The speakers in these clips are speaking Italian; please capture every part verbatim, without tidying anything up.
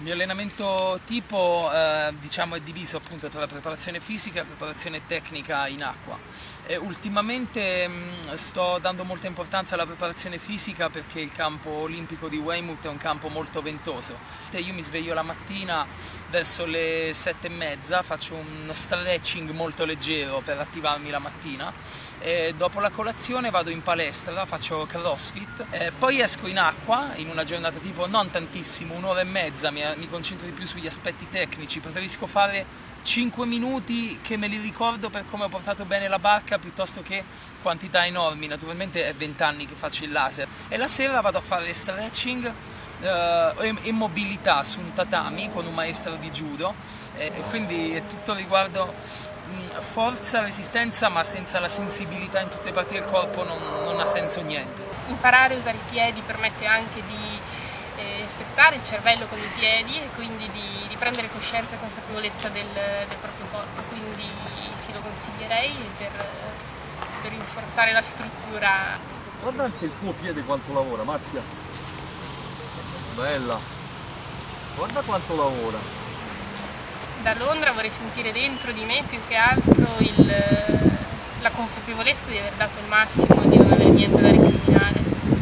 mio allenamento tipo eh, diciamo è diviso appunto tra la preparazione fisica e la preparazione tecnica in acqua. E ultimamente mh, sto dando molta importanza alla preparazione fisica perché il campo olimpico di Weymouth è un campo molto ventoso. Io mi sveglio la mattina verso le sette e mezza, faccio uno stretching molto leggero per attivarmi la mattina e dopo la colazione vado in palestra, faccio crossfit, e poi esco in acqua in una giornata tipo non tantissimo, un'ora e mezza, mi, mi concentro di più sugli aspetti tecnici, preferisco fare cinque minuti che me li ricordo per come ho portato bene la barca piuttosto che quantità enormi. Naturalmente è venti anni che faccio il laser e la sera vado a fare stretching eh, e mobilità su un tatami con un maestro di judo e quindi è tutto riguardo mh, forza, resistenza, ma senza la sensibilità in tutte le parti del corpo non, non ha senso niente. Imparare a usare i piedi permette anche di eh, settare il cervello con i piedi e quindi di, di prendere coscienza e consapevolezza del, del proprio corpo, quindi sì, lo consiglierei per, per rinforzare la struttura. Guarda anche il tuo piede quanto lavora, Marzia. Bella. Guarda quanto lavora. Da Londra vorrei sentire dentro di me più che altro il, la consapevolezza di aver dato il massimo, di non avere niente da recriminare.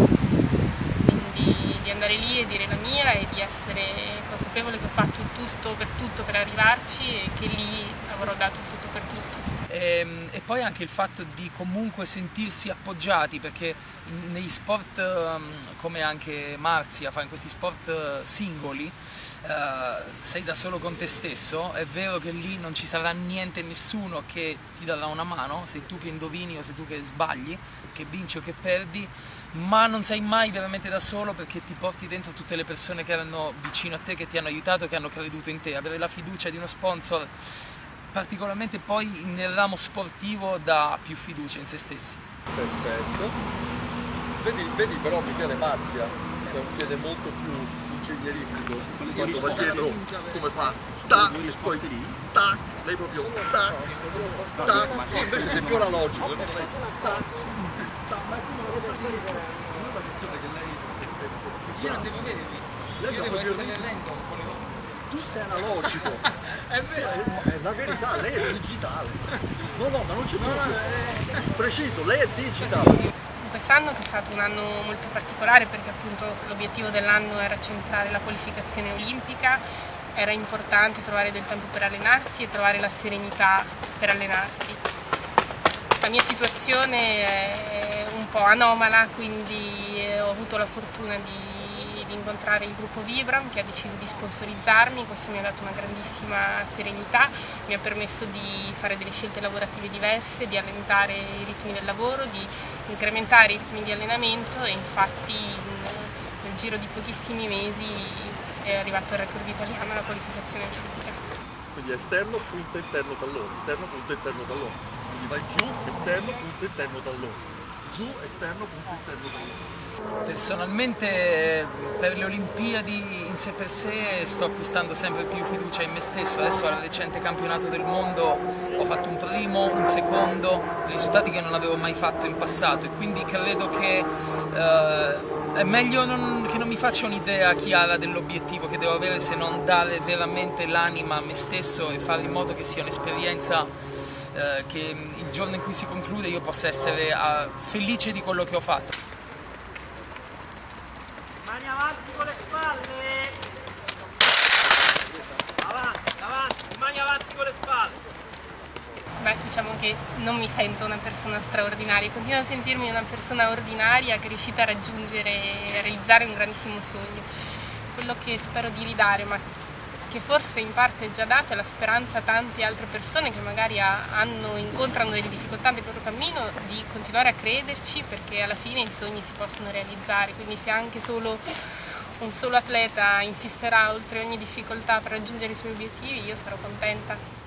Quindi di andare lì e dire la mia e di essere consapevole che ho fatto tutto per tutto per arrivarci e che lì avrò dato tutto per tutto. E, e poi anche il fatto di comunque sentirsi appoggiati, perché in, negli sport um, come anche Marzia fa in questi sport singoli, uh, sei da solo con te stesso, è vero che lì non ci sarà niente, nessuno che ti darà una mano, sei tu che indovini o sei tu che sbagli, che vinci o che perdi, ma non sei mai veramente da solo perché ti porti dentro tutte le persone che erano vicino a te, che ti hanno aiutato, che hanno creduto in te. Avere la fiducia di uno sponsor, particolarmente poi nel ramo sportivo, dà più fiducia in se stessi. Perfetto. Vedi, vedi però Michele Marzia, che è un piede molto più ingegneristico, quando va dietro come fa tac e poi tac, lei proprio tac, tac, invece sei più analogico, tac, tac. Io non devo vedervi, io devo essere lento con le mani. Tu sei analogico. È vero. È la verità, lei è digitale. No, no, ma non c'è più. Preciso, lei è digitale. Quest'anno che è stato un anno molto particolare perché appunto l'obiettivo dell'anno era centrare la qualificazione olimpica, era importante trovare del tempo per allenarsi e trovare la serenità per allenarsi. La mia situazione è un po' anomala, quindi ho avuto la fortuna di di incontrare il gruppo Vibram che ha deciso di sponsorizzarmi. Questo mi ha dato una grandissima serenità, mi ha permesso di fare delle scelte lavorative diverse, di allentare i ritmi del lavoro, di incrementare i ritmi di allenamento e infatti in, nel giro di pochissimi mesi è arrivato il record italiano alla qualificazione olimpica. Quindi esterno, punto, interno, tallone, esterno, punto, interno, tallone. Quindi vai giù, esterno, punto, interno, tallone. Giù, esterno, punto, interno, tallone. Personalmente per le Olimpiadi in sé per sé sto acquistando sempre più fiducia in me stesso. Adesso al recente campionato del mondo ho fatto un primo, un secondo, risultati che non avevo mai fatto in passato e quindi credo che eh, è meglio non, che non mi faccia un'idea chiara dell'obiettivo che devo avere, se non dare veramente l'anima a me stesso e fare in modo che sia un'esperienza eh, che il giorno in cui si conclude io possa essere eh, felice di quello che ho fatto. Mani avanti con le spalle! Avanti, avanti, mani avanti con le spalle! Beh, diciamo che non mi sento una persona straordinaria, continuo a sentirmi una persona ordinaria che è riuscita a raggiungere e a realizzare un grandissimo sogno. Quello che spero di ridare, ma che forse in parte è già dato, è la speranza a tante altre persone che magari hanno, incontrano delle difficoltà nel loro cammino, di continuare a crederci perché alla fine i sogni si possono realizzare, quindi se anche solo un solo atleta insisterà oltre ogni difficoltà per raggiungere i suoi obiettivi io sarò contenta.